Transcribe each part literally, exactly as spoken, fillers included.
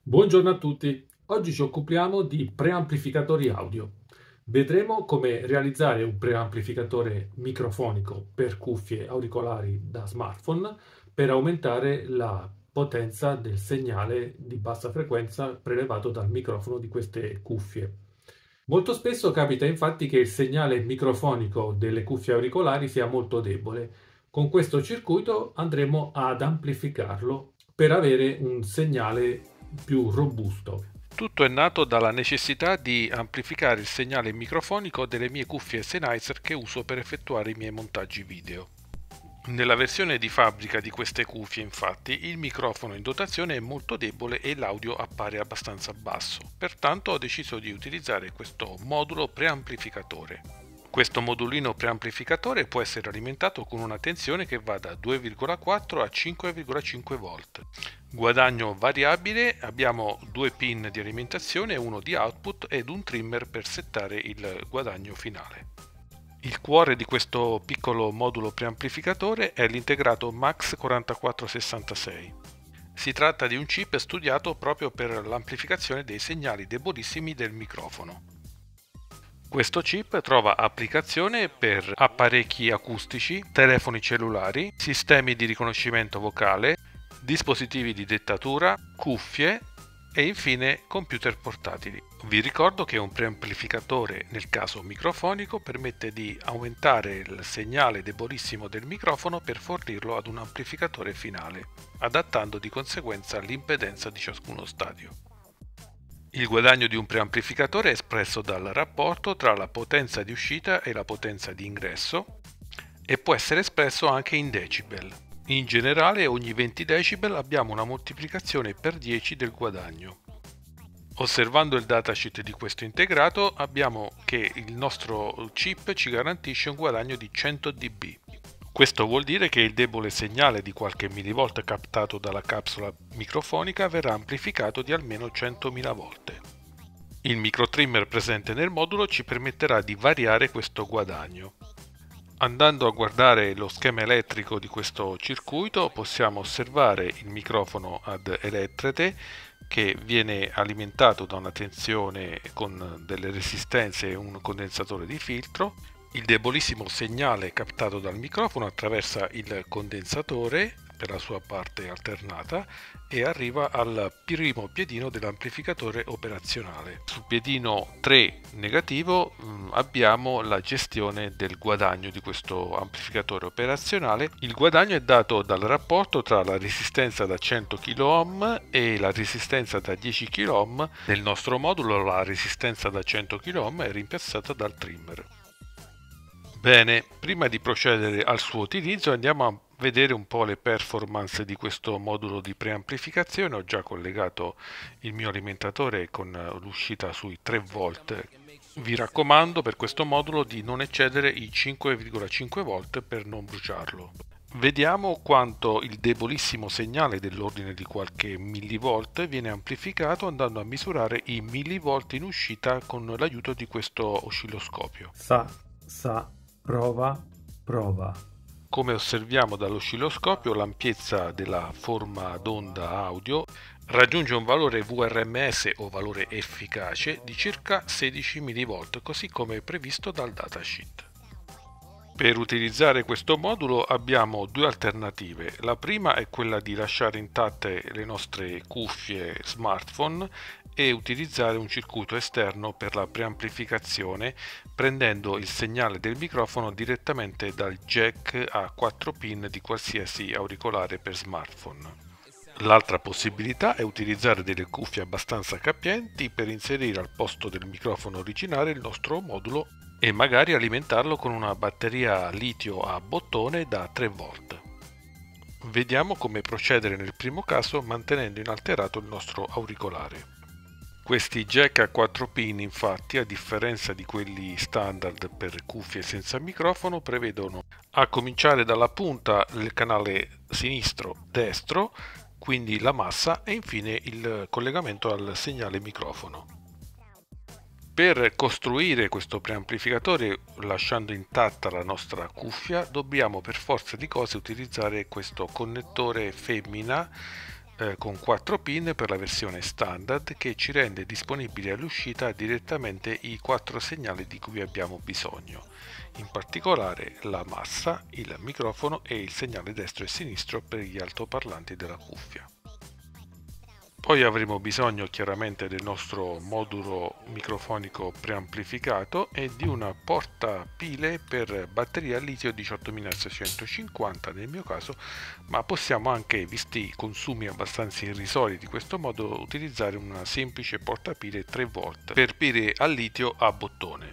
Buongiorno a tutti, oggi ci occupiamo di preamplificatori audio. Vedremo come realizzare un preamplificatore microfonico per cuffie auricolari da smartphone per aumentare la potenza del segnale di bassa frequenza prelevato dal microfono di queste cuffie. Molto spesso capita infatti che il segnale microfonico delle cuffie auricolari sia molto debole. Con questo circuito andremo ad amplificarlo per avere un segnale più robusto. Tutto è nato dalla necessità di amplificare il segnale microfonico delle mie cuffie Sennheiser che uso per effettuare i miei montaggi video. Nella versione di fabbrica di queste cuffie, infatti, il microfono in dotazione è molto debole e l'audio appare abbastanza basso, pertanto ho deciso di utilizzare questo modulo preamplificatore. Questo modulino preamplificatore può essere alimentato con una tensione che va da due virgola quattro a cinque virgola cinque volt. Guadagno variabile, abbiamo due pin di alimentazione, uno di output ed un trimmer per settare il guadagno finale. Il cuore di questo piccolo modulo preamplificatore è l'integrato Max quarantaquattro sessantasei. Si tratta di un chip studiato proprio per l'amplificazione dei segnali debolissimi del microfono. Questo chip trova applicazione per apparecchi acustici, telefoni cellulari, sistemi di riconoscimento vocale, dispositivi di dettatura, cuffie e infine computer portatili. Vi ricordo che un preamplificatore, nel caso microfonico, permette di aumentare il segnale debolissimo del microfono per fornirlo ad un amplificatore finale, adattando di conseguenza l'impedenza di ciascuno stadio. Il guadagno di un preamplificatore è espresso dal rapporto tra la potenza di uscita e la potenza di ingresso e può essere espresso anche in decibel. In generale, ogni venti decibel abbiamo una moltiplicazione per dieci del guadagno. Osservando il datasheet di questo integrato, abbiamo che il nostro chip ci garantisce un guadagno di cento decibel. Questo vuol dire che il debole segnale di qualche millivolt captato dalla capsula microfonica verrà amplificato di almeno centomila volte. Il microtrimmer presente nel modulo ci permetterà di variare questo guadagno. Andando a guardare lo schema elettrico di questo circuito possiamo osservare il microfono ad elettrete che viene alimentato da una tensione con delle resistenze e un condensatore di filtro. Il debolissimo segnale captato dal microfono attraversa il condensatore per la sua parte alternata e arriva al primo piedino dell'amplificatore operazionale. Sul piedino tre negativo mh, abbiamo la gestione del guadagno di questo amplificatore operazionale. Il guadagno è dato dal rapporto tra la resistenza da cento kilo e la resistenza da dieci kilo. Nel nostro modulo la resistenza da cento kilo è rimpiazzata dal trimmer. Bene, prima di procedere al suo utilizzo andiamo a vedere un po' le performance di questo modulo di preamplificazione. Ho già collegato il mio alimentatore con l'uscita sui tre volt. Vi raccomando per questo modulo di non eccedere i cinque virgola cinque volt per non bruciarlo. Vediamo quanto il debolissimo segnale dell'ordine di qualche millivolt viene amplificato andando a misurare i millivolt in uscita con l'aiuto di questo oscilloscopio. Sa, sa, prova, prova. Come osserviamo dall'oscilloscopio, l'ampiezza della forma d'onda audio raggiunge un valore V R M S o valore efficace di circa sedici millivolt, così come previsto dal datasheet. Per utilizzare questo modulo abbiamo due alternative. La prima è quella di lasciare intatte le nostre cuffie smartphone e utilizzare un circuito esterno per la preamplificazione prendendo il segnale del microfono direttamente dal jack a quattro pin di qualsiasi auricolare per smartphone. L'altra possibilità è utilizzare delle cuffie abbastanza capienti per inserire al posto del microfono originale il nostro modulo e magari alimentarlo con una batteria litio a bottone da tre volt. Vediamo come procedere nel primo caso mantenendo inalterato il nostro auricolare. Questi jack a quattro pin infatti, a differenza di quelli standard per cuffie senza microfono, prevedono a cominciare dalla punta il canale sinistro-destro, quindi la massa e infine il collegamento al segnale microfono. Per costruire questo preamplificatore lasciando intatta la nostra cuffia dobbiamo per forza di cose utilizzare questo connettore femmina eh, con quattro pin per la versione standard, che ci rende disponibili all'uscita direttamente i quattro segnali di cui abbiamo bisogno, in particolare la massa, il microfono e il segnale destro e sinistro per gli altoparlanti della cuffia. Poi avremo bisogno chiaramente del nostro modulo microfonico preamplificato e di una portapile per batteria a litio diciottomilaseicentocinquanta nel mio caso, ma possiamo anche, visti i consumi abbastanza irrisori di questo modo, utilizzare una semplice portapile tre volt per pile a litio a bottone.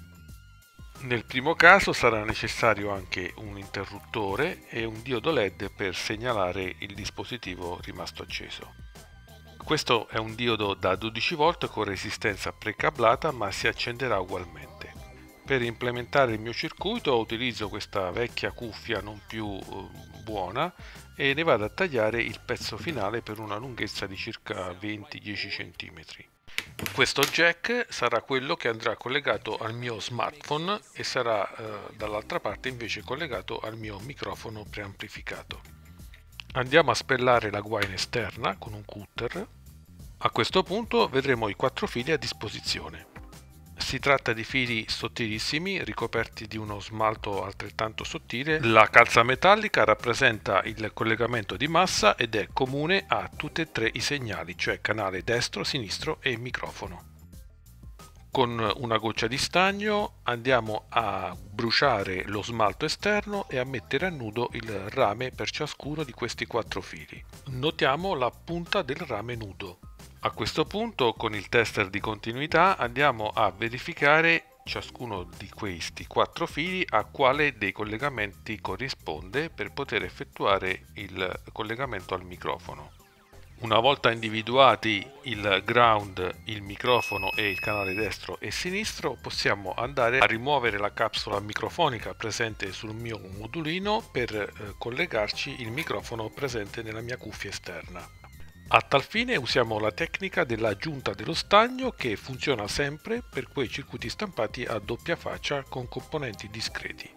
Nel primo caso sarà necessario anche un interruttore e un diodo L E D per segnalare il dispositivo rimasto acceso. Questo è un diodo da dodici volt con resistenza precablata, ma si accenderà ugualmente. Per implementare il mio circuito utilizzo questa vecchia cuffia non più eh, buona e ne vado a tagliare il pezzo finale per una lunghezza di circa venti dieci centimetri. Questo jack sarà quello che andrà collegato al mio smartphone e sarà eh, dall'altra parte invece collegato al mio microfono preamplificato. Andiamo a spellare la guaina esterna con un cutter. A questo punto vedremo i quattro fili a disposizione. Si tratta di fili sottilissimi ricoperti di uno smalto altrettanto sottile. La calza metallica rappresenta il collegamento di massa ed è comune a tutti e tre i segnali, cioè canale destro, sinistro e microfono. Con una goccia di stagno andiamo a bruciare lo smalto esterno e a mettere a nudo il rame per ciascuno di questi quattro fili. Notiamo la punta del rame nudo. A questo punto, con il tester di continuità, andiamo a verificare ciascuno di questi quattro fili a quale dei collegamenti corrisponde per poter effettuare il collegamento al microfono. Una volta individuati il ground, il microfono e il canale destro e sinistro, possiamo andare a rimuovere la capsula microfonica presente sul mio modulino per eh, collegarci il microfono presente nella mia cuffia esterna. A tal fine usiamo la tecnica dell'aggiunta dello stagno, che funziona sempre per quei circuiti stampati a doppia faccia con componenti discreti.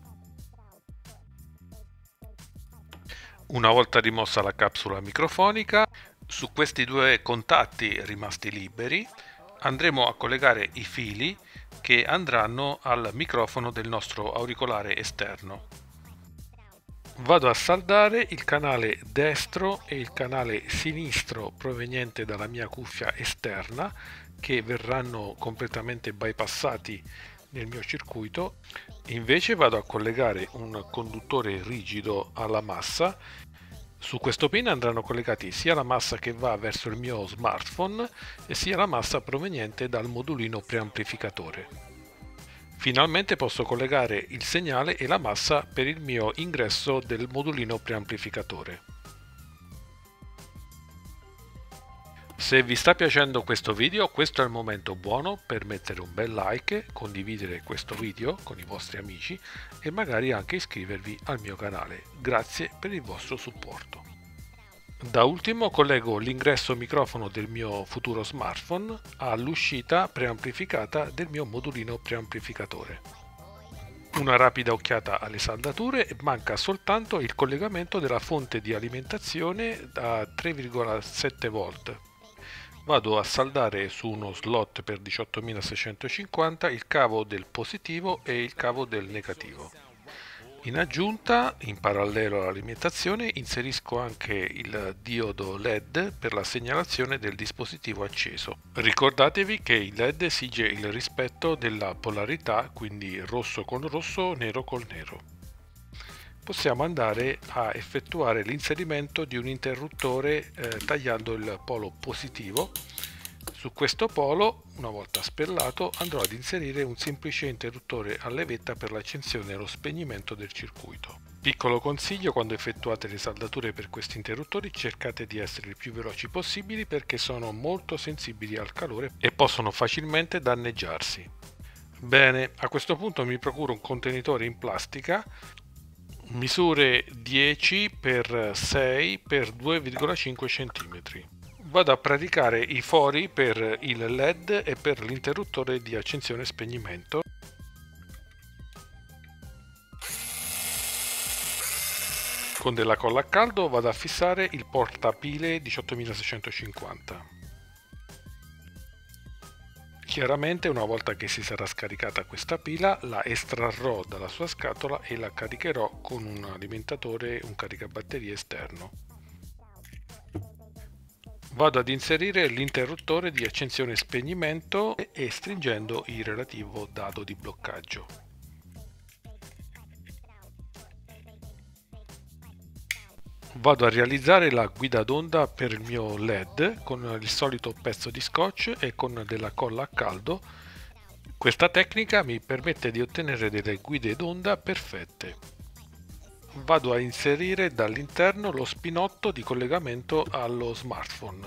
Una volta rimossa la capsula microfonica, su questi due contatti rimasti liberi andremo a collegare i fili che andranno al microfono del nostro auricolare esterno. Vado a saldare il canale destro e il canale sinistro proveniente dalla mia cuffia esterna, che verranno completamente bypassati nel mio circuito. Invece vado a collegare un conduttore rigido alla massa. Su questo pin andranno collegati sia la massa che va verso il mio smartphone e sia la massa proveniente dal modulino preamplificatore. Finalmente posso collegare il segnale e la massa per il mio ingresso del modulino preamplificatore. Se vi sta piacendo questo video, questo è il momento buono per mettere un bel like, condividere questo video con i vostri amici e magari anche iscrivervi al mio canale. Grazie per il vostro supporto. Da ultimo collego l'ingresso microfono del mio futuro smartphone all'uscita preamplificata del mio modulino preamplificatore. Una rapida occhiata alle saldature e manca soltanto il collegamento della fonte di alimentazione a tre virgola sette volt. Vado a saldare su uno slot per diciottomilaseicentocinquanta il cavo del positivo e il cavo del negativo. In aggiunta, in parallelo all'alimentazione, inserisco anche il diodo L E D per la segnalazione del dispositivo acceso. Ricordatevi che il L E D esige il rispetto della polarità, quindi rosso con rosso, nero col nero. Possiamo andare a effettuare l'inserimento di un interruttore eh, tagliando il polo positivo. Su questo polo, una volta spellato, andrò ad inserire un semplice interruttore a levetta per l'accensione e lo spegnimento del circuito. Piccolo consiglio: quando effettuate le saldature per questi interruttori, cercate di essere il più veloci possibili perché sono molto sensibili al calore e possono facilmente danneggiarsi. Bene, a questo punto mi procuro un contenitore in plastica, misure dieci per sei per due virgola cinque centimetri. Vado a praticare i fori per il L E D e per l'interruttore di accensione e spegnimento. Con della colla a caldo vado a fissare il portapile diciottomilaseicentocinquanta. Chiaramente una volta che si sarà scaricata questa pila la estrarrò dalla sua scatola e la caricherò con un alimentatore, un caricabatterie esterno. Vado ad inserire l'interruttore di accensione e spegnimento e stringendo il relativo dado di bloccaggio. Vado a realizzare la guida d'onda per il mio L E D con il solito pezzo di scotch e con della colla a caldo. Questa tecnica mi permette di ottenere delle guide d'onda perfette. Vado a inserire dall'interno lo spinotto di collegamento allo smartphone.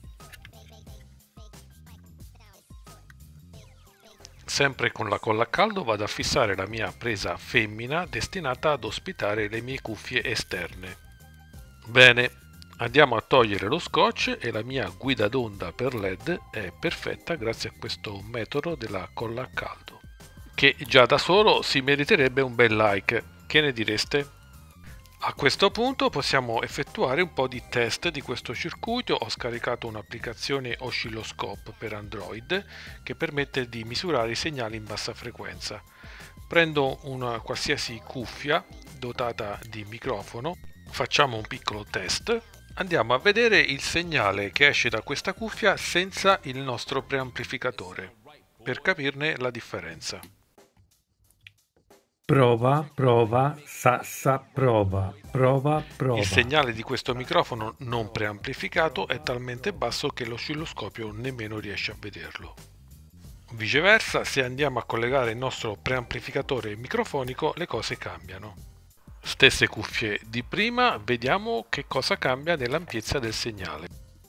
Sempre con la colla a caldo vado a fissare la mia presa femmina destinata ad ospitare le mie cuffie esterne. Bene, andiamo a togliere lo scotch e la mia guida d'onda per L E D è perfetta grazie a questo metodo della colla a caldo, che già da solo si meriterebbe un bel like. Che ne direste? A questo punto possiamo effettuare un po' di test di questo circuito. Ho scaricato un'applicazione Oscilloscope per Android che permette di misurare i segnali in bassa frequenza. Prendo una qualsiasi cuffia dotata di microfono. Facciamo un piccolo test, andiamo a vedere il segnale che esce da questa cuffia senza il nostro preamplificatore, per capirne la differenza. Prova, prova, sa, sa, prova, prova, prova. Il segnale di questo microfono non preamplificato è talmente basso che l'oscilloscopio nemmeno riesce a vederlo. Viceversa, se andiamo a collegare il nostro preamplificatore microfonico, le cose cambiano. Stesse cuffie di prima, vediamo che cosa cambia nell'ampiezza del segnale.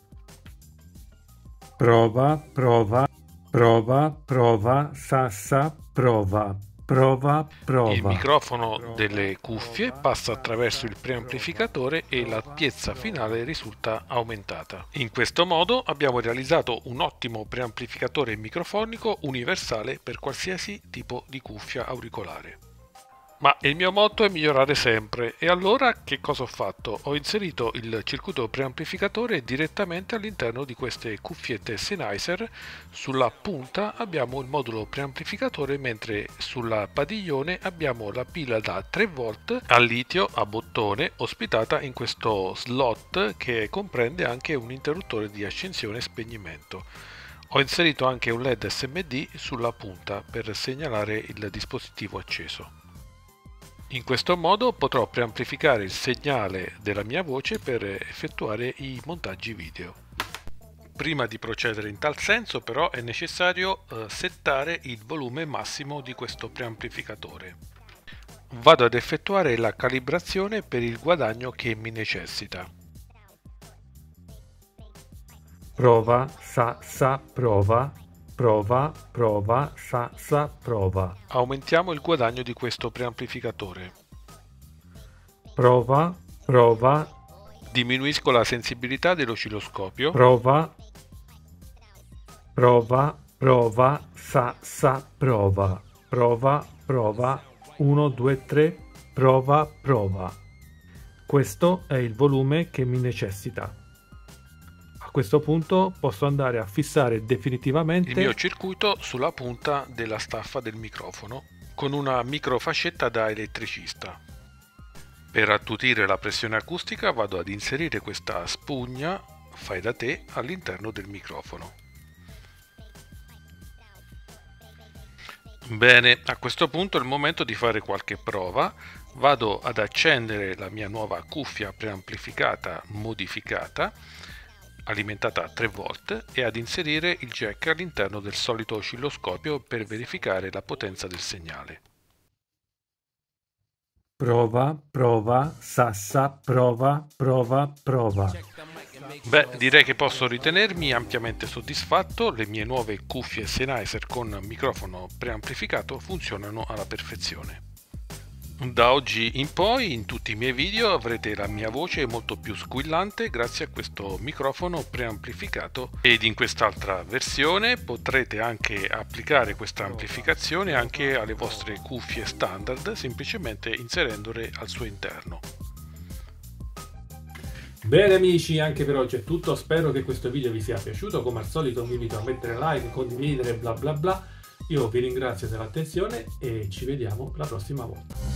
Prova, prova, prova, prova, sa, sa, prova, prova, prova. Il microfono delle cuffie passa attraverso il preamplificatore e l'ampiezza finale risulta aumentata. In questo modo abbiamo realizzato un ottimo preamplificatore microfonico universale per qualsiasi tipo di cuffia auricolare. Ma il mio motto è migliorare sempre, e allora che cosa ho fatto? Ho inserito il circuito preamplificatore direttamente all'interno di queste cuffiette Sennheiser. Sulla punta abbiamo il modulo preamplificatore, mentre sulla padiglione abbiamo la pila da tre volt a litio a bottone ospitata in questo slot che comprende anche un interruttore di accensione e spegnimento. Ho inserito anche un L E D S M D sulla punta per segnalare il dispositivo acceso. In questo modo potrò preamplificare il segnale della mia voce per effettuare i montaggi video. Prima di procedere in tal senso però è necessario eh, settare il volume massimo di questo preamplificatore. Vado ad effettuare la calibrazione per il guadagno che mi necessita. Prova, sa, sa, prova, prova, prova, sa, sa, prova. Aumentiamo il guadagno di questo preamplificatore. Prova, prova. Diminuisco la sensibilità dell'oscilloscopio. Prova, prova, prova, sa, sa, prova. Prova, prova, uno, due, tre, prova, prova. Questo è il volume che mi necessita. A questo punto posso andare a fissare definitivamente il mio circuito sulla punta della staffa del microfono con una microfascetta da elettricista. Per attutire la pressione acustica vado ad inserire questa spugna fai da te all'interno del microfono. Bene, a questo punto è il momento di fare qualche prova. Vado ad accendere la mia nuova cuffia preamplificata modificata alimentata a tre volt e ad inserire il jack all'interno del solito oscilloscopio per verificare la potenza del segnale. Prova, prova, sassa, prova, prova, prova. Beh, direi che posso ritenermi ampiamente soddisfatto. Le mie nuove cuffie Sennheiser con microfono preamplificato funzionano alla perfezione. Da oggi in poi in tutti i miei video avrete la mia voce molto più squillante grazie a questo microfono preamplificato, ed in quest'altra versione potrete anche applicare questa amplificazione anche alle vostre cuffie standard semplicemente inserendole al suo interno. Bene amici, anche per oggi è tutto, spero che questo video vi sia piaciuto, come al solito vi invito a mettere like, condividere, bla bla bla. Io vi ringrazio per l'attenzione e ci vediamo la prossima volta.